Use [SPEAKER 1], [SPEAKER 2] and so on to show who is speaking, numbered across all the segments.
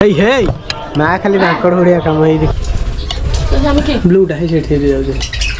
[SPEAKER 1] हे ना खाली माकड़ हुड़िया काम है ब्लूटा है सेठी रे जाउजे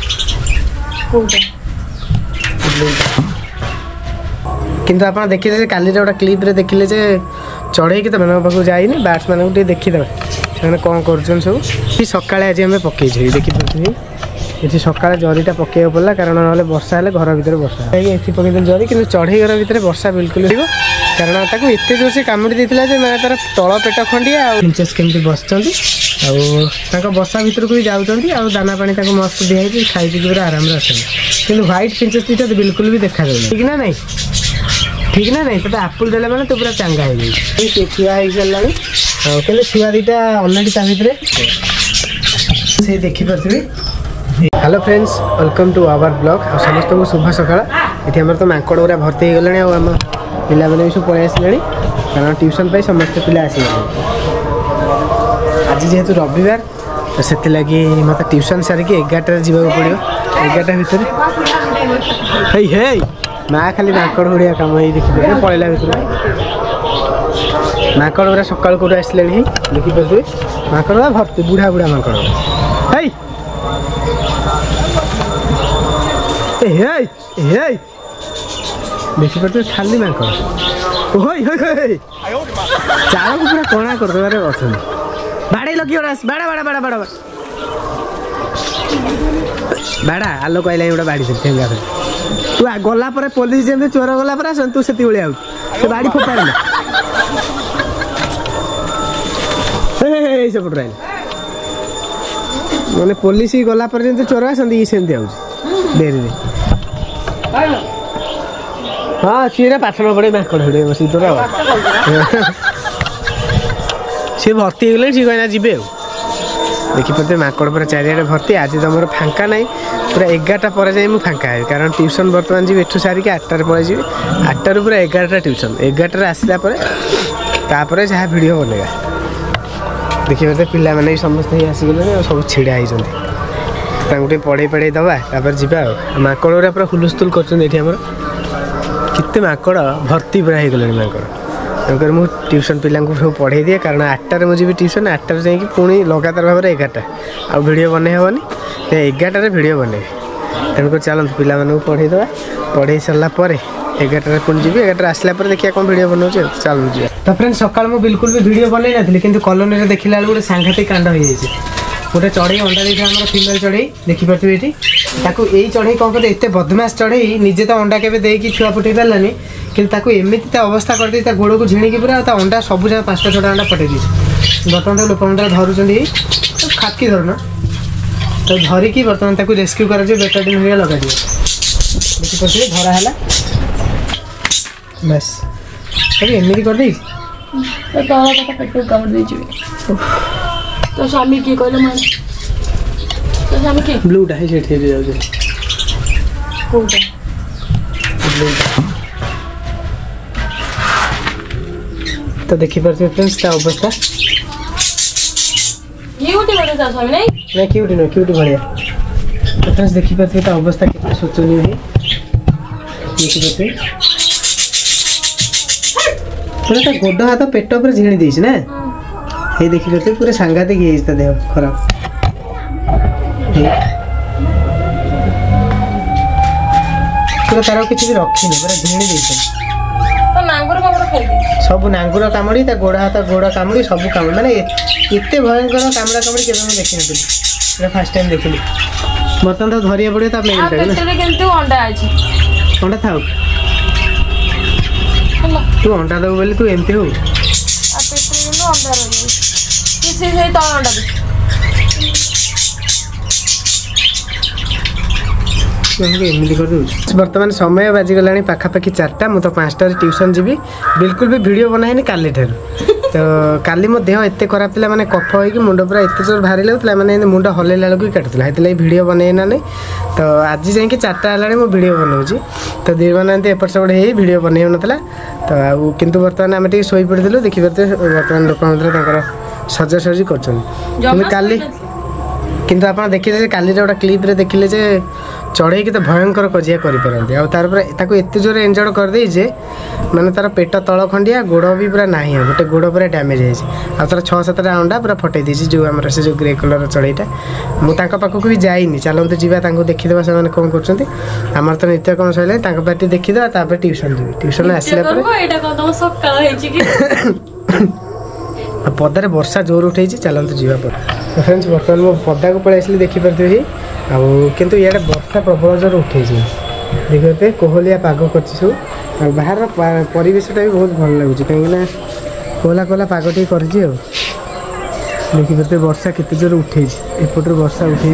[SPEAKER 1] किंतु आप देखिले काली गोटे क्लिप रे देखिले जे चढ़े कि तमें पाक जाइनी बैट्समैन को देखीदे से कौन कर सब सकाଳେ आज आम पकई देखिए ये सकाଳେ जरीटा पकड़ पड़ा कारण ना वर्षा है घर भितर वर्षा ये पकईदे जरी कि चढ़ई घर भितर वर्षा बिल्कुल हो कारण ताको एत जोर से कामुड़ी देता है मैंने तार तल पेट खंडिया प्रिंसेस केमती बसचंती बसा भर को भी जाऊँच दाना पानी मस्त दिखाई खाई पी पूरा आराम से अच्छा कि व्हाइट प्रिंसेस दीटा बिल्कुल भी देखा जाए ठीक ना नहीं ठीक ना नहीं तो आपुल देला मैंने तो पूरा चांगा हो गई छुआ हो सारा कि छुआ दीटा अलरेडी ता भर से देखिपे। Hello friends welcome to our blog और समस्त को शुभ सकाळ ये आम तो माकड़ गुरा भर्ती हो गले आम पिला मैंने भी सब पलि आसिले कारण ट्यूशन पर समस्त पिला आसगले आज जेहेतु रविवार तो से लगी मत ट्यूशन सारिक 11 जावाक पड़ो 11 भितर हे ना खाली माकड़ हुड़िया काम है देखिए पलैला भर माकड़ गुरा सकाल कौट आसले देखिपे माकड़ गुरा भर्ती बुढ़ा बुढ़ा माकड़ है देखिपे खाली माकड़ चाल को पूरा कणा करदे अच्छा बाड़े लगी बाड़ा बाड़ा बाड़ा बाड़ा बाड़ा आलो कहला गोटे बाड़ी ठेंगा तू गला पुलिस जमी चोर गला तू से बाड़ी फोपाड़ सेपट मैंने पुलिस गला चोर आसती सेमती आरी हाँ सी पाठ न पड़े माकड़ हुए बस सी भर्ती हो गले सी कहना जी देखिपे माकड़ पूरा चारिड़े भर्ती आज तुम फांका ना पूरा 11टा पर जाए मुझे फांका है कारण ट्यूशन बर्तमान जी एठू सारिक 8टार पलि 8टार पूरा 11टा ट्यूशन 11टार आसला जहाँ भिड बनइबा देखिए पिला मैंने समस्त आसीगले सब छिड़ा होती पढ़े पढ़े दबा जावा माकड़ गुरा पूरा हुलुस्थुल कर कितने माकड़ भर्ती पूरा हो गले माकड़ तेणुकर मुझे ट्यूशन पिला सब पढ़े दिए कारण 8टार मुझे ट्यूशन 8टार जाकि पुणी लगातार भाव 11टा आ भिडियो बन हेनी 11टार भिडियो बन तेणुकर चलते पिला पढ़े दबा पढ़े सारापर 11टार पुणी जी 11टार आसला देखिए कौन भिडियो बनाऊँ चलू जी तो फ्रेंड्स सकाल मुझे बिल्कुल भी भिडियो बनई नी कि कॉलोनी में देखला गोटे सांघातिक कांड हो गोटे चढ़ई अंडा देता आम फिमेल चढ़ई देखिपे ये यही चढ़ई कौन कर एत बदमाश चढ़ई निजे तो अंडा के देकी छुआ फुटे पारानी कि एमती अवस्था कर गोड़ को झिणिकी पूरा अंडा सब जगह 5टा 6टा अंडा फटे दी बर्तमान लोक धरुंच खाकी धरना तो धरिकी बर्तमान रेस्क्यू कर बेटाडिन हरिया लगा दिए देखिए धराला बस अरे एमती कर दे पेट कामुड़ तो स्वामी किए कहले मान तो स्वामी के ब्लूटा है सेठी रे जाउजे कोटा तो देखि परते फ्रेंड्स ता अवस्था क्यूटी बने ता स्वामी नहीं क्यूटी न क्यूटी बढ़िया तो फ्रेंड्स देखि परते ता अवस्था कितना सोचनीय है देखि परते पूरा ता गोड हाथ पेट ऊपर झिणी देछ ना ये देखिए पूरा सांघातिक देह खराब पूरा तार किसी भी रखी पूरा झिणी दे सब नांगुर कामुड़ी गोड़ हाथ गोड़ कामुड़ी सब कामुड़ी मैंने एत भयंकर कामुड़ा कामुड़ी के देखी नी फास्ट टाइम देखिली बर्तमान तो धरिया पड़ो अंडा था तू अंडा दबू बोली तू एमती हो बर्तमान समय बाजिगला पाखापाखि 4टा मुझे 5टार ट्यूशन जी बिल्कुल भी वीडियो बनाए काली ठार तो काली मो देह एत खराब था मैंने कफ हो मुंड पूरा एत जोर भारी लगता मैंने मुंड हल्ला बेलू काटुला से वीडियो बनई ना नहीं तो आज जाकि 4टा है मुझे वीडियो बनाऊँगी तो दी मैंने एपट सेपट हो वीडियो बनई ना तो किंतु बर्तमान आम टे शोई पड़ू देखिए बर्तमान लोक सजासजी कर किंतु आप देखिले काली गोटे क्लिप्रे देखिले जे चढ़ई के तो भयंकर कजिया करें आते एत जोर इंजर्ड करदे जे माने तार पेट तल खंडिया गोड़ भी पूरा ना गोटे गोड़ पूरा डैमेज है तार 6-7टा अंडा पूरा फटई देसी जो आम से जो ग्रे कलर चढ़ईटा मुझे पाखक भी जाइनी चलते जावा देखीदे से कौन कर तो नित्यकर्म सर पार्टी देखीदे ट्यूशन जी ट्यूशन आसला पदारे वर्षा जोर उठे चलते जावा पर फ्रेंड्स बर्तमान मो पदा को पलि आसली देखिपारे किंतु इे वर्षा प्रबल जोर उठे देखते कोहलिया पाग कर बाहर परिवेशटा भी बहुत भल लगुच कहीं कोहला कोहला पाग टे कर देखिए वर्षा केते जोर उठे एपटर वर्षा उठे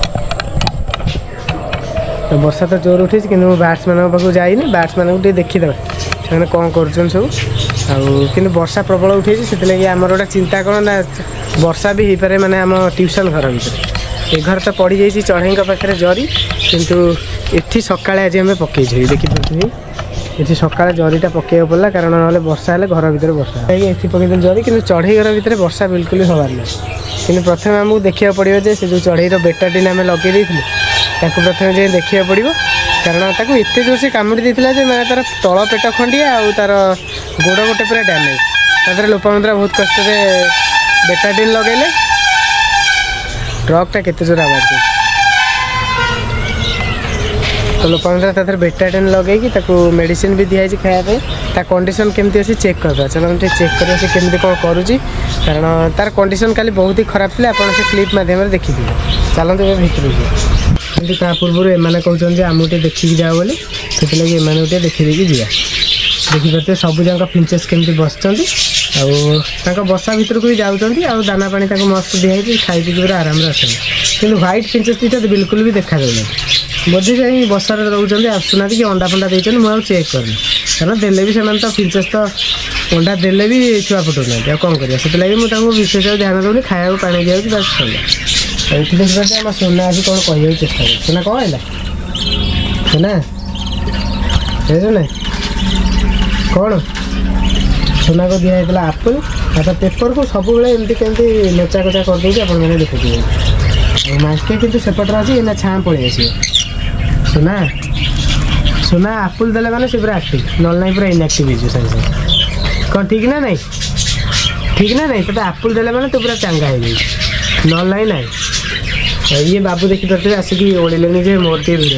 [SPEAKER 1] तो वर्षा तो जोर उठे कि बैट्समैन पाक जाइनी बैट्समैन को देखीदे से कौन कर सब कि वर्षा प्रबल उठे से आमर गोटे चिंता कौन ना वर्षा भी हो पारे माने आम ट्यूशन घर भर ए घर तो पड़ जाइए चढ़ई पाखे जरी किंतु एठी सकाଳେ आज आम पकई देखिए ये सकाଳେ जरीटा पकड़ पड़ा कारण ना वर्षा है घर भर वर्षा ये पकईदे जरी कि चढ़ई घर भितर वर्षा बिल्कुल भी हबार ना कि प्रथम आमको देखा पड़ो जे से जो चढ़ईर बेटाटी आम लगे प्रथम जाए देखा पड़ो कारण ताक एत जोर से कामुड़ी देता है मैंने तार तल पेट खंडिया और तार गोड़ गोटे पूरा डैमेज तादर लोपामुद्रा बहुत कष्ट बेटाडिन लगेले ट्रकटा केते जोर आवाज तो लोपामुद्रा तादर बेटाडिन लगे मेडिसिन भी दिखाई खायापे ता कंडीशन केमती अच्छी चेक करवा चलो हम चेक करें से केमती कौन करुच्ची कारण तार कंडीशन काली बहुत ही खराब थी आप क्लिप माध्यम देखी चलते भितर कि पूर्व एम कहते आमको देखिकी जाओ बोली से एम देखी जा देखिए सब जाक फिंचेस केमती बसुँच बसा भर को भी जाऊँ दाना पानी मस्त दिखाई खाई पी पूरा आराम अच्छा कि व्हाइट फिंचेस दीटा बिल्कुल भी देखा बोधे जाए बसार रोचे आसुना कि अंडा फंडा देते मुझे चेक करनी कारण देले भी से तो फिंचेस तो अंडा देले भी छुआ फुटुना कौन करा से मुझे विशेष ध्यान दूनी खाया पानी दिखाई बस सर ये देखिए आम सोना आज कौन कह चेष्टा कर सोना कौन है सोना ना कौन सोना को दिखाई आपुल आता पेपर को सब एमती केमती लोचा कोचा करदे आपने देखुए और मास्के कितु सेपटर अच्छी ना छाँ पलि आस सोना सोना आपुल देले मैंने से पूरा एक्टिव ना पूरा इनएक्टिव हो सागे सागे कौन ठीक ना नहीं ठीक ना नहीं तो आपुल देले मैंने तो पूरा चंगा हो जाए ना ना ये बाबू देखी पारे आसिक ओढ़िले जे मोर टे भिडियो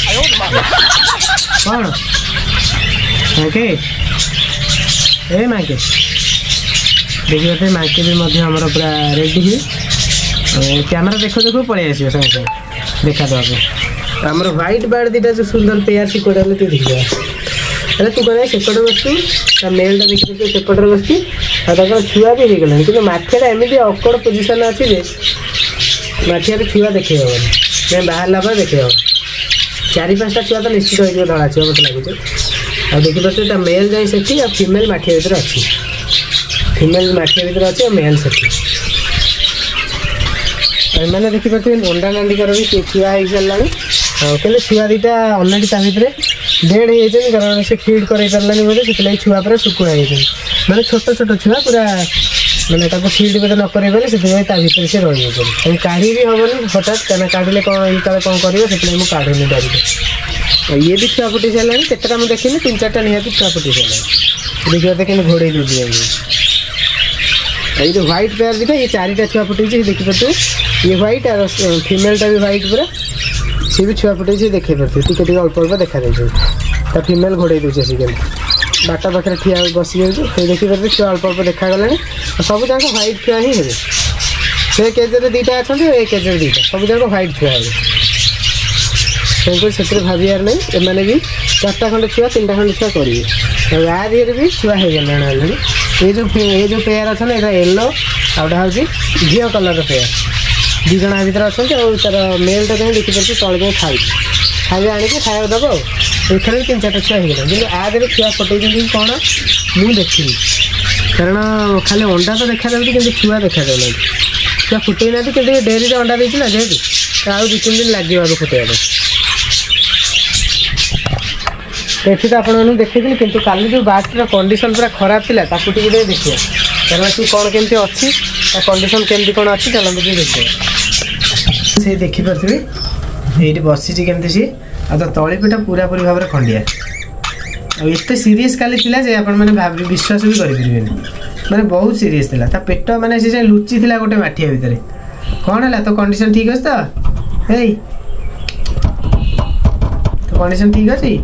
[SPEAKER 1] कौन माके ए माके देखिए पारे माके भी आमर पूरा रेडी हुई कैमेरा देखो देखो पलि आस सागे सागे देखा देवा आमर व्हाइट बार्ड दीटा जो सुंदर पेयर सिकोड़ा तू देखा अरे तू कह सेपटे बस मेलटा देखिए सेपटे बस छुआ भी हो गलानी कि माठिया एमती अकड़ पोजिशन अच्छी माठिया छुआ देखे हेनी बाहर पर देखे हम 4-5टा छुआ तो निश्चित हो धड़ा छुआ मत लगे आ देखिए मेल जाए से फीमेल माठिया भर अच्छी फीमेल माठिया भर अच्छी मेल से मैंने देखिए अंडा नांडिकार भी छुआ हो सारा कहते छुआ दीटा अलरेडी ता भर डेड हो कारण से फीड कर पारानी बोले से छुआ पूरा शुकुड़ा मैंने छोट छोट छुआ पूरा मैंने फीड बोधे न कर से भर से रही काढ़ी भी हेनी हठात क्या काढ़े कौन ये कौन कर मुझे काढ़ुनी डर ये भी छुआ फुटी सारा केतटा मुझे देखी 3-4टा निहाती छुआ फुटी सारा देखिए कि घोड़े दूसरी ये जो व्हाइट पेयर दीटा ये 4टा छुआ फुटी देखिए ये व्हाइट और फीमेलटा भी व्हाइट पूरा सी भी छुआ फुटे देखे पारे टे अल्प अल्प देखा जाए फीमेल घोड़े दूसरे सी बाट पाखे ठिया बसी जाए देखिए छुआ अल्प अल्प देखा गला सब जाक व्हाइट छुआ ही हे से केजे 2टा अच्छा ए केजे 2टा सब जाक व्हाइट छुआ हे से भावार नहीं एमने भी 4टा खंडे छुआ 3टा खंडे छुआ करेंगे या दिहर भी छुआ हो गला अलरेडी ये जो पेयर अच्छा यहाँ येलो आउटा हूँ घी कलर पेयर 2 जन भर अच्छा तार मेलटा कहीं देखिए तले कहीं खाଇବା आनिक खाया दब एथर भी 3-4टा छुआ हो गला कि आगे छुआ फटई कौन मुझे देखी कारण खाली अंडा तो देखा जाऊँगी कि छुआ देखा जाऊना छुआ फुटे ना कि डेरी अंडा देती ना जेहतु आउ 2-3 दिन लगे फुटेगा एठी तो आपको देखी कि काली जो बाटर कंडीशन पूरा खराब थी देखिए कारण सी कौन केमती अच्छी कंडीशन केमती कौन अच्छी चलते देखिए से देखिपे ये बसी केमती सी आ तो तलीपेट पूरा पूरी भाव में खंडिया एत सीरीयस काली जे आपण मैंने भाव विश्वास भी करें मैंने बहुत सीरीयस था पेट मैंने से लुचि थी गोटे माठिया भितर कौन है तो कंडीशन ठीक अच्छे तो हे तो कंडीशन ठीक अच्छे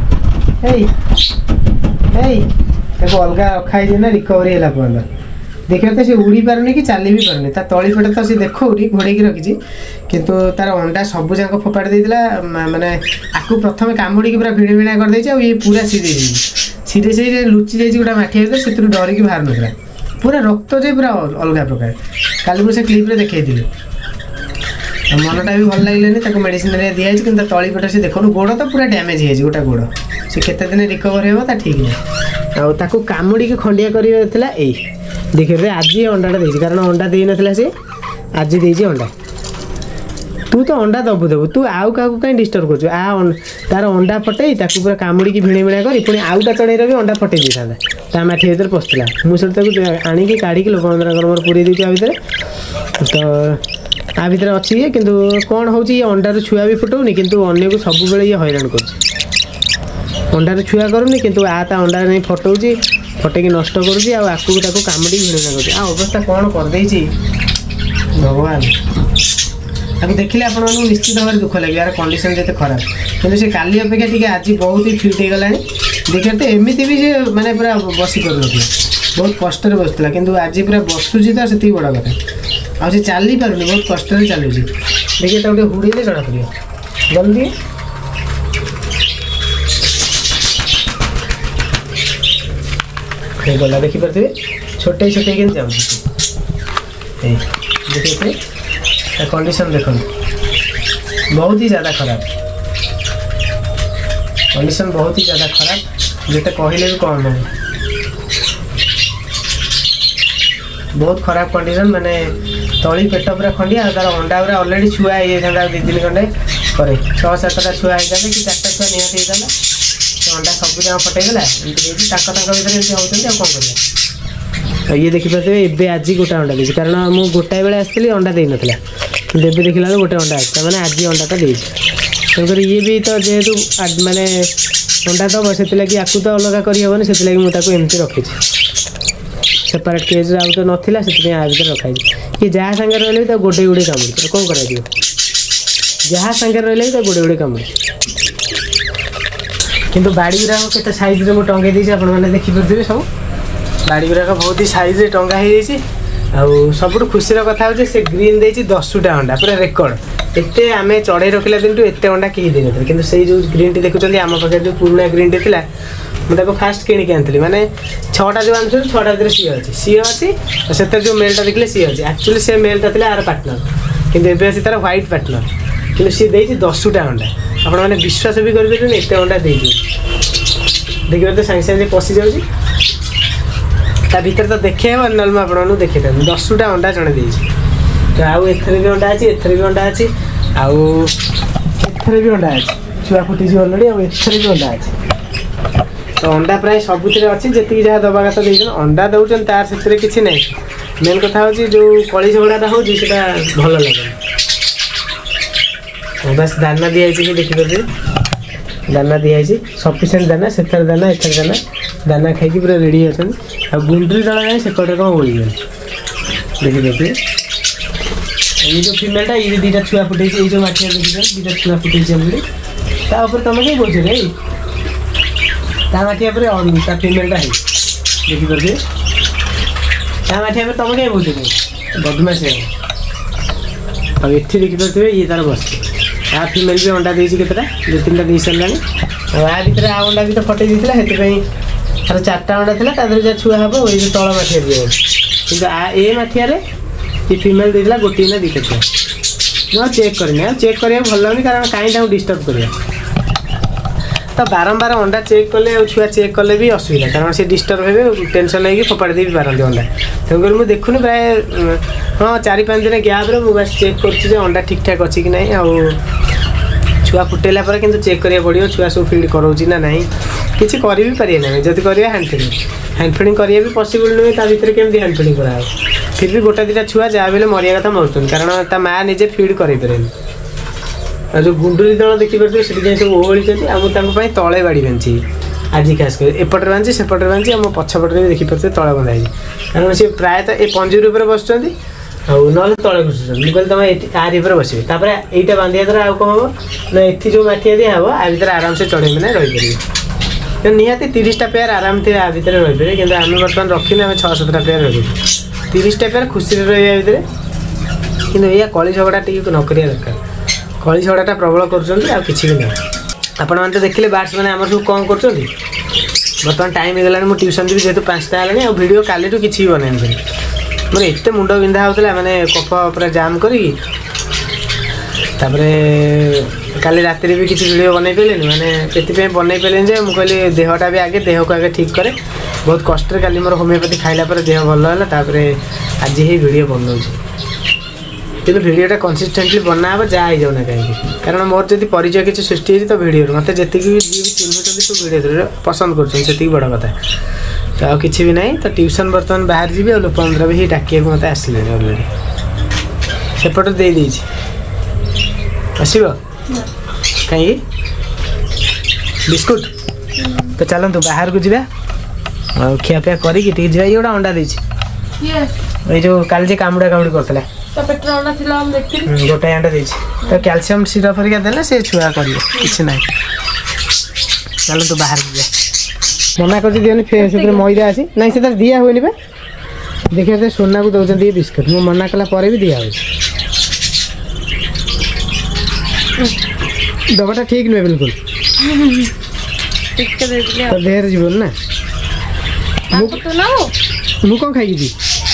[SPEAKER 1] अलग रखाई ना रिकवरी है पर्यटन देखिए तो सी उड़ी पारनी कि चली भी पारनी तलीपेट तो सी देख घोड़े रखी किंतु तार अंडा सबू जाक फोपाड़ देता माने आपको प्रथम कामुड़ी पूरा भिड़ भिड़ा कर ये पूरा सीरीयस लुचि जाइए गोटा माठिया भर से डरिकी बाहर ना पूरा रक्त जे पूरा अलग प्रकार काली मुझे क्लिप्रे देखी मनटा भी भल लगे मेडिसिन दिखाई कि तलीपेट से देखो गोड़ तो पूरा डैमेज है गोटा गोड़ से केते दिन रिकवर हो ठीक नहीं आउ कामुड़ी खंडिया कर देखिए आज अंडाटा दे कारण अंडा दे ना सी आज दे अंडा तू तो अंडा दबू देबू तू आउ क्या कहीं डिस्टर्ब कर तार अंडा फटे पूरा कामुड़ी भिड़ा भिड़ा कर पुणी आउटा चढ़ेर भी अंडा फटे दी था माठी भर पशुला मुझे आणिकी काढ़ी लोक मोर पूरी दूसरी आ भितर तो आ भितर अच्छी कि कौन हो अंडार छुआ भी फुटाऊनी किंतु अन्य को सब ये हैरान कर अंडार छुआ करूनी किंतु अंडा नहीं फटाऊँ फटेकी नष्ट करुँची आकू कामुड़ी भिड़ा कर अवस्था कौन करदे भगवान ताको देखिले आपण निश्चित भाव में दुख लगे यार कंडीशन जिते खराब कि काली अपेक्षा टी आज बहुत ही फिट हो गला देखिए तो एमती भी जे मैंने पूरा बसी कर बहुत कष्ट बसला कि आज पूरा बसुची तो से बड़ा कथा आ चली पारुनी बहुत कष्ट चलुची देखिए तो गोटे हुड़े जना पड़े जल्दी गला देखिपे छोटे छोटे कि जाऊँगी देखिए कंडीशन देखो बहुत ही ज़्यादा खराब कंडीशन बहुत ही ज़्यादा खराब जिते कहले भी कौन हो बहुत खराब कंडीशन माने तली पेट पूरा खंडिया तार अंडा पूरा ऑलरेडी छुआ हो जाता 2-3 घंटे पर 6-7टा छुआ होता कि 4टा छुआ निहत होता तो अंडा सब जगह फटेगला एमती भितर होती कौन कर ये देखिपे ए आज गोटे अंडा देती कारण मुझे गोटाए बेले आसती अंडा दे नाला देवी देखला गोटे अंडा आसता मैंने आज अंडाटा दे तेणुकर ये भी तो जेहेतु माने अंडा दब से लगी आपको तो अलग करहबन से लगी मुझे एमती रखी सेपरेट केज आउ तो नाला से आ भर रखाई ये जहाँ सागर रही तो गोटे गोटे कामुड़ी कौन कर जहाँ सागर रही तो गोटे गोटे कामुड़ी किंतु बाड़ी गुराक केते साइज रे टंगे देसी आपण मैंने देखिपे सब बाड़ी गुराक बहुत ही साइज टंगा हो सबुठ खुशीर कथा हो ग्रीन देती 10टा अंडा पूरा रेकर्ड एत आम चढ़ई रखिला दिन एत अंडा कहीं दे ना कि से जो ग्रीन टी देखुं आम पाखे जो पुराणा ग्रीन टी था मुझे फास्ट किणिक आनी मैंने 6टा जो आनी 6टा भर सी अच्छी से जो मेलटा देखिले सी अच्छी एक्चुअली से मेलटा था आर पार्टनर कि अच्छी तार व्हाइट पार्टनर कि सी देती 10टा अंडा आपण मैंने विश्वास भी करें एत अंडा दे देखिए तो सागे सागे पशि जाऊँगी ता भीतर तो देखे नल मैं आपको देखी 10टा अंडा जड़े दे तो आउ एथरे भी अंडा अच्छी एथरे भी अंडा अच्छी आउ एथरे भी अंडा अच्छी छुआ फुटी अलरेडी आउ एथरे भी अंडा अच्छी तो अंडा प्राय सबुत अच्छी जी जहाँ दबा कथा दे अंडा दौरान तार से किसी ना मेन कथा हूँ जो कली झगड़ा हो भल लगे बस दाना दिखाई देखिए दाना दिखाई सफिसीयंट दाना से दाना एथर दाना दाना खाई पूरा रेडी अच्छा गुंडरी दल जाए से कटे कौन बोल देखिए देखिए ये जो फीमेलटा ये 2टा छुआ फुटे ये जो माठिया देखिए 2टा छुआ फुटे अलरेडी तापर तुम कहीं बोझ रे माठिया पर फीमेलटा है देखिए ता माठिया पर तुम कहीं बोझ रे बदमाश है अब एठी देखिपे ये तार बस आ फीमेल भी अंडा देती केतटा 2-3टा दे सारा आ भर आ अंडा भी तो फटे देता से तार 4टा अंडा था तादेह जहाँ छुआ हम ये जो तल माठिया कि ए माठिया ये फीमेल देता गोटे ना 2टा छुआ मुझे चेक करनी चेक करा भल लगनी कारण कहीं डिस्टर्ब कर तो बारंबार अंडा चेक कले छुआ चेक कले भी असुविधा कारण से डिस्टर्ब हे टेंशन होगी फोपाड़ी दे भी पारती अंडा तेणुक मुझे देखुनी प्राय हाँ 4-5 दिन गैप मुझे बस चेक कर अंडा ठीक ठाक अच्छी कि ना छुआ फुटेला पर किंतु चेक करिया पड़ियो छुआ सब फीड करोची ना नहीं किछि करि भी परिए ना जति करिया हैंड फीडिंग करिया भी पॉसिबल नहीं ता भीतर केमती हैंड फीडिंग करा फिर भी गोटा दिटा छुआ जा बेले मरिया कथा मरतन कारण ता मां निजे फीड करै परेन जो गुंडुरी दल देखि परते सेठी जे सब ओहळी छथि हम तांको पई तळे बाड़ी बांची आज खास कर एपटे बांची सेपटे बांची हम पछपटे भी देखि परते तळे बंधाई कारण से प्राय त ए पंजूर ऊपर बसचंदी आउ न तळे घुसुछन मु कहल तमे आरी ऊपर बसिबे तापर एटा बांधिया द्वारा आउ कोन हो ना एथि जो माठिया दिया हबो आ भीतर आराम से चढ़े में रहि परिबे तो निहाती 30 टा पेयर आराम से आ भीतर रहि परिबे किंतु हम वर्तमान रखिना हम 6-7 टा पेयर रखि 30 टा पेयर खुशी रे रहि भीतर किंतु या कली झगड़ा टिक न करिया दरकार कली झगड़ाटा प्रबल कर किसी भी ना आपण मैंने तो देखिले बार्ड्स मैंने आम सब कौन कर बर्तमान टाइम होगा मुझे ट्यूशन भी जेहतु 5टा है आ भिड काली किसी भी बनैनी मोर एत मुंड बिंधा होता मैंने कफ पूरा जाम करी काली रात भी किसी भिड बन पारे मैंने से बन पारे मुझे कहली देहटा भी आगे देह को आगे ठीक करे बहुत कष्ट काली मोर होमियोपैथी खाइला देह भल है आज ही भिड बनाऊँ कि भिडियोटा कंसिस्टेंटली बना हे जा जाऊना कहीं कारण मोर जब परिचय किसी सृष्टि होती तो भिडियो मत जी भी चिन्हुंट सब भिडियो पसंद कर बड़ कथा तो आ कि भी ना तो ट्यूशन बर्तमान बाहर जी और 15 भी डाकिया मत आसले अलरेडी सेपट दे आसब कहीं बिस्कुट तो चलतु बाहर को जा खियापिया करी ये गोटा अंडा दे जो काल कामुड़ा कामुड़ी करता गोटे अंडा तो कैल्शियम सिरप हरिका देले से छुआ कर किसी ना चलो तो बाहर जा मना कर दियो फिर मैदा आसी ना से दिया हुए देखिए सोना को दौरान ये बिस्कुट मु मना कला पर भी दिया दबाटा ठीक नुहे बिल्कुल तो देर जीवन ना मु कौन खाई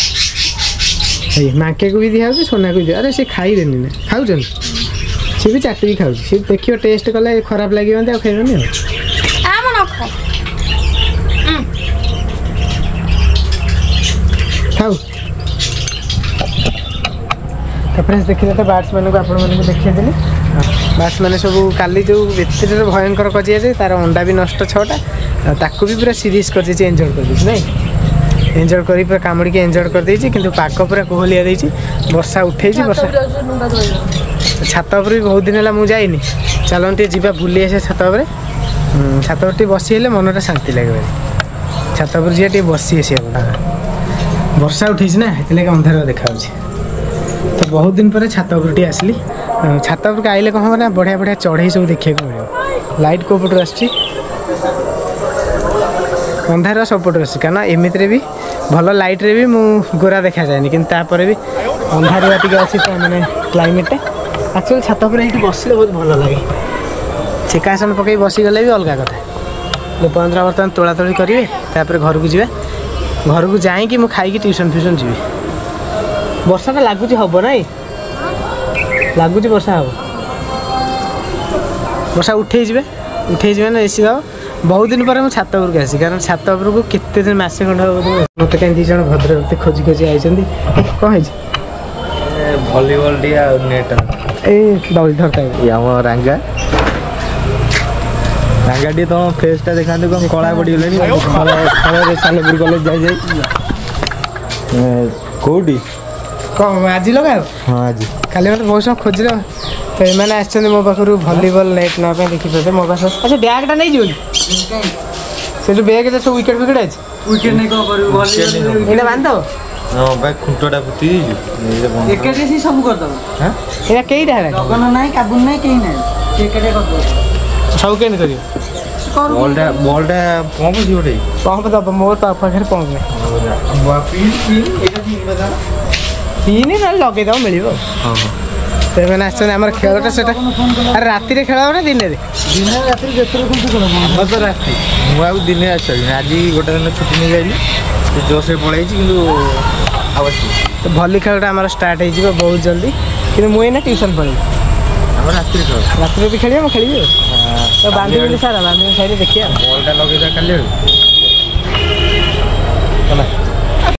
[SPEAKER 1] माके को भी दिया सोना को दिया अरे से खाई ना खाऊ सी भी चाट भी खाऊ सी देखिए टेस्ट कले खराब लगे खाइबनी खाऊ फ्रेंड्स देखिए तो बार्ड्स मान को आपण देखिए बार्ड्स मैंने सब काली जो एत भयंकर कजिया तार अंडा भी नष्ट 6टा ताकू भी पूरा सीरीज कर एंजॉय कर नहीं एंजॉय करी पूरा कामुड़ी के एंजॉय कर देछि किंतु पाक पूरा कोहलिया देछि वर्षा उठे वर्षा छात पर भी बहुत दिन है मुझे जाइनी चलते जीवा बुली आसे छात पर छात पर बसी मनटा शांति लगे छात पर जी बसी आस वर्षा उठे ना ये अंधार देखा तो बहुत दिन पर छात पर आसली छात पर आइले कौन हम ना बढ़िया बढ़िया चढ़ई सब देखा मिले लाइट को पटू आस अंधार सपोर्ट अच्छे कारण एमती भी भल लाइट रे भी मु गोरा देखा जाए कि भी अंधारिया टी अच्छी तो मैंने क्लाइमेटा एक्चुअली छात पर ये बस बहुत भल लगे सेकासन पकई बसीगले भी अलग कथा लोक बर्तमान तोला तोली करेंगे तापर घर को जा घर को जाकि मुझे खाई ट्यूशन फ्यूशन जी वर्षाटा लगुच हम ना लगुच वर्षा हम वर्षा उठे ना एसी दब बहुत दिन पर छात उपरक आसी कारण छात उपरक केते दिन मसे खंड मत कहीं 2 जन भद्र व्यक्ति खोजी खोजी आई कौन
[SPEAKER 2] भलीबल नेट
[SPEAKER 1] दौड़ी धरता
[SPEAKER 2] आम रांगा टी तुम फेसटा देखा कौन कला पड़गले सालेपुर कॉलेज जाए कौटी
[SPEAKER 1] कौन आज लगा
[SPEAKER 2] हाँ आज
[SPEAKER 1] खाली मतलब बहुत समय खोज तो ये आसछन मो पाखु भलीबल नेट ना देखिए मो पास अच्छा बैगटा नहीं जीवन से जो बैग सब विकेट विकेट अच्छे
[SPEAKER 2] विकेट नहीं कौन
[SPEAKER 1] कर बांध
[SPEAKER 2] हाँ भाई खुंटटा पुती
[SPEAKER 3] एकेडे सब कर दो
[SPEAKER 1] हां एरा केईटा है
[SPEAKER 3] लगन नहीं काबुन नहीं केई नहीं एकेडे कर दो
[SPEAKER 1] सब केन करियो
[SPEAKER 2] बॉलटा पंप जी ओटे
[SPEAKER 1] पंप दब मोर पाखरे पंप नहीं
[SPEAKER 2] वापी एटा दिन बता
[SPEAKER 1] तीन ना लगे दो मिलिबो
[SPEAKER 2] हां
[SPEAKER 1] तो मैंने आसछन हमर खेलटा सेटा अरे राति रे खेलाव ना दिन रे
[SPEAKER 3] राति जेतर कोन खेल
[SPEAKER 2] बस राति मु दिन आछली आज गोटे दिन छुट्टी नहीं जाइली जोश से पड़ाई कि
[SPEAKER 1] तो भली खेलटा हमारा स्टार्ट हो बहुत जल्दी कि मुझे ट्यूशन पढ़ी रात भी खेल खेल तो बांधी सारा बांधी साइड देखिए
[SPEAKER 2] बॉलटा लगे